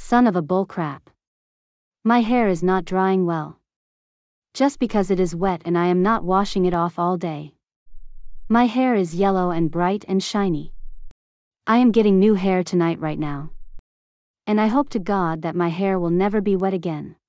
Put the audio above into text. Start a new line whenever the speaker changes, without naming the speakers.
Son of a bullcrap. My hair is not drying well. Just because it is wet and I am not washing it off all day. My hair is yellow and bright and shiny. I am getting new hair tonight right now. And I hope to God that my hair will never be wet again.